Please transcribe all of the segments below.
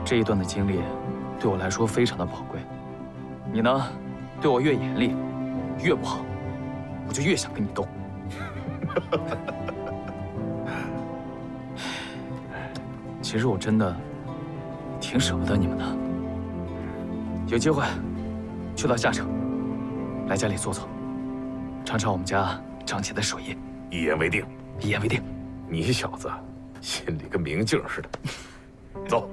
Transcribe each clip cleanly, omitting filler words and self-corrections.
这一段的经历对我来说非常的宝贵。你呢，对我越严厉，越不好，我就越想跟你斗。其实我真的挺舍不得你们的。有机会去到下城，来家里坐坐，尝尝我们家长起的手艺。 一言为定。 一言为定。 你小子心里跟明镜似的。走。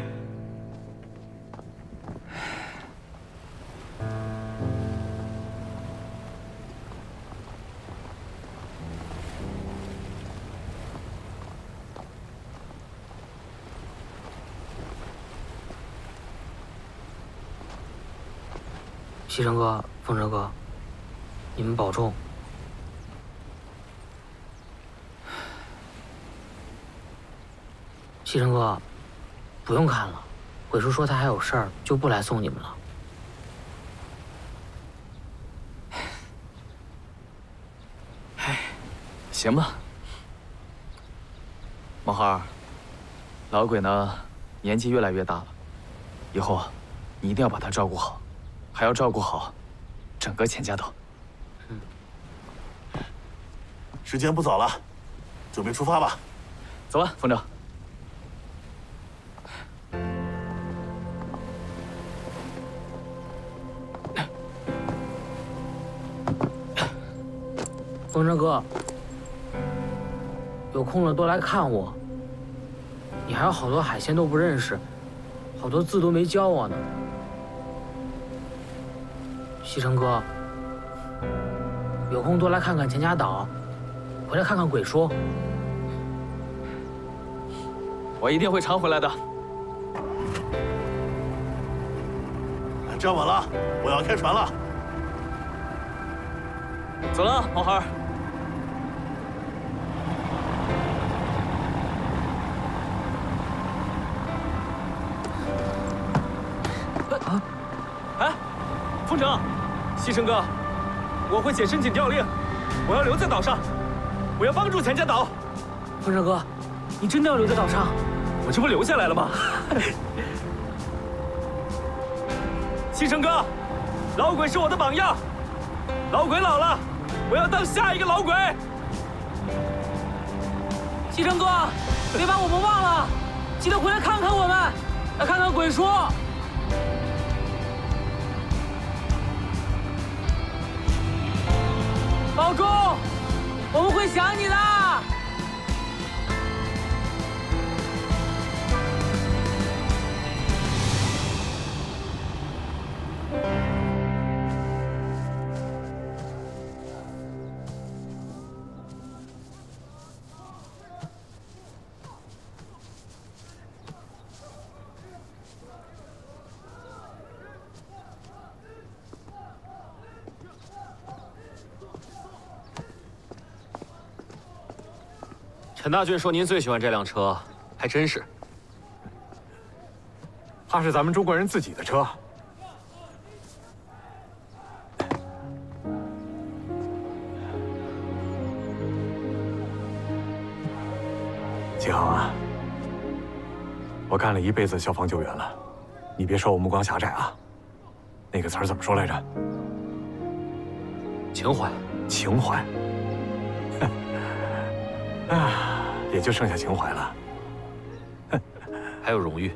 西城哥、风车哥，你们保重。西城哥，不用看了，鬼叔说他还有事儿，就不来送你们了。 哎，行吧。毛孩儿，老鬼呢，年纪越来越大了，以后啊，你一定要把他照顾好。 还要照顾好整个钱家岛。 时间不早了，准备出发吧。 走吧，风筝。 风筝哥，有空了多来看我。你还有好多海鲜都不认识，好多字都没教我呢。 西城哥，有空多来看看钱家岛，回来看看鬼叔。 我一定会常回来的。 站稳了，我要开船了。 走了，毛孩儿。哎，风筝。 西城哥，我会写申请调令，我要留在岛上，我要帮助钱家岛。 风筝哥，你真的要留在岛上？ 我这不留下来了吗？西城哥，老鬼是我的榜样，老鬼老了，我要当下一个老鬼。 西城哥，别把我们忘了，记得回来看看我们，来看看鬼叔。 保重，我们会想你的。 陈大郡说您最喜欢这辆车，还真是。 它是咱们中国人自己的车。季航啊，我干了一辈子消防救援了，你别说我目光狭窄啊。那个词儿怎么说来着？ 情怀。 情怀。啊。 也就剩下情怀了， 还有荣誉。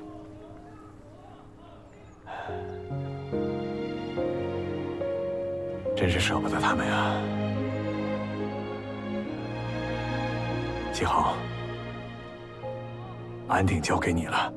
真是舍不得他们呀，季航，安定交给你了。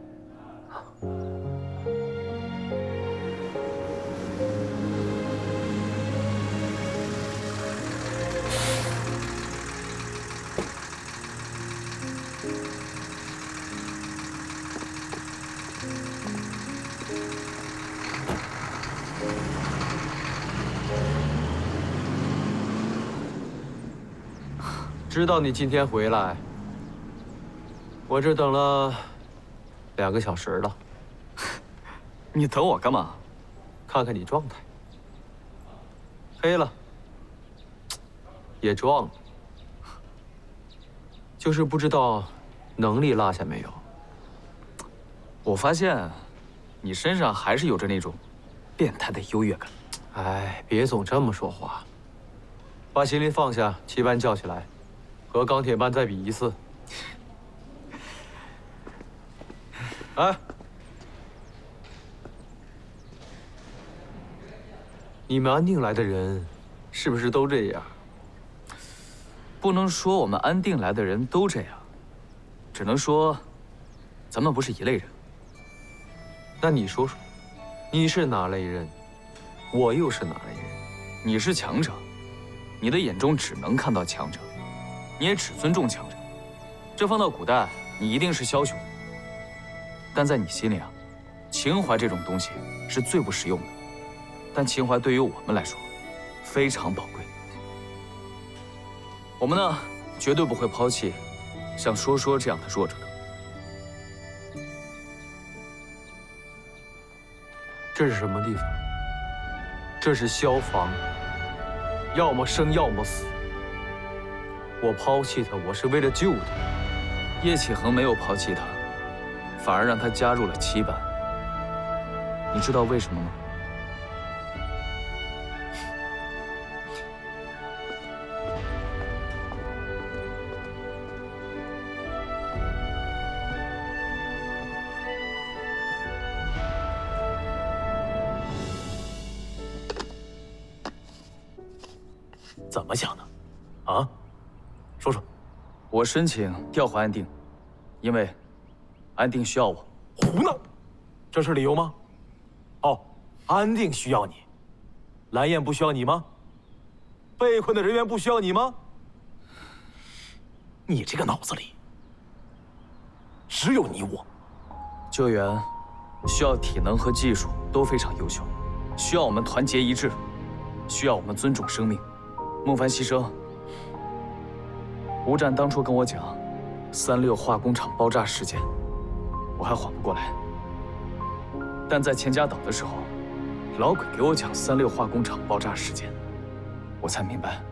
知道你今天回来，我这等了2个小时了。 你等我干嘛？ 看看你状态，黑了，也壮了，就是不知道能力落下没有。 我发现，你身上还是有着那种变态的优越感。 哎，别总这么说话。把行李放下，旗班叫起来，和钢铁班再比一次。哎，你们安定来的人，是不是都这样？ 不能说我们安定来的人都这样，只能说，咱们不是一类人。 那你说说，你是哪类人？我又是哪类人？ 你是强者，你的眼中只能看到强者，你也只尊重强者。这放到古代，你一定是枭雄。但在你心里啊，情怀这种东西是最不实用的。但情怀对于我们来说，非常宝贵。我们呢，绝对不会抛弃像说说这样的弱者的。 这是什么地方？这是消防，要么生，要么死。我抛弃他，我是为了救他。 叶启恒没有抛弃他，反而让他加入了七班。你知道为什么吗？ 怎么想的？啊？说说。 我申请调回安定，因为安定需要我。 胡闹！这是理由吗？哦，安定需要你，蓝焰不需要你吗？被困的人员不需要你吗？你这个脑子里只有你我。 救援需要体能和技术都非常优秀，需要我们团结一致，需要我们尊重生命。孟凡牺牲，吴战当初跟我讲36化工厂爆炸事件，我还缓不过来。但在钱家岛的时候，老鬼给我讲36化工厂爆炸事件，我才明白，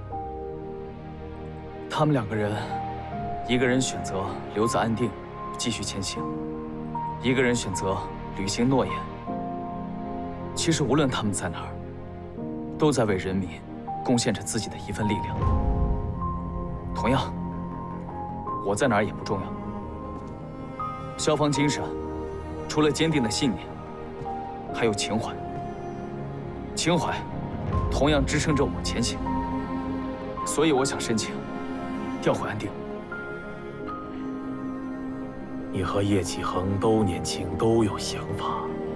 他们2个人，一个人选择留在安定继续前行，一个人选择履行诺言。其实无论他们在哪儿，都在为人民贡献着自己的一份力量。同样，我在哪儿也不重要。消防精神，除了坚定的信念，还有情怀。情怀，同样支撑着我前行。所以我想申请调回安定。 你和叶启恒都年轻，都有想法。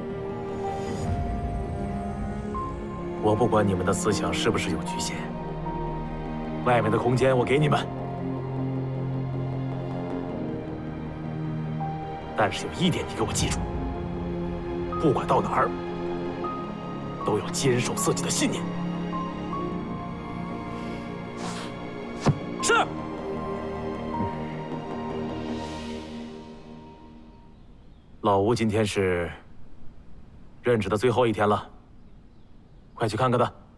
我不管你们的思想是不是有局限，外面的空间我给你们。但是有一点你给我记住，不管到哪儿，都要坚守自己的信念。是。老吴今天是任职的最后一天了，快去看看他。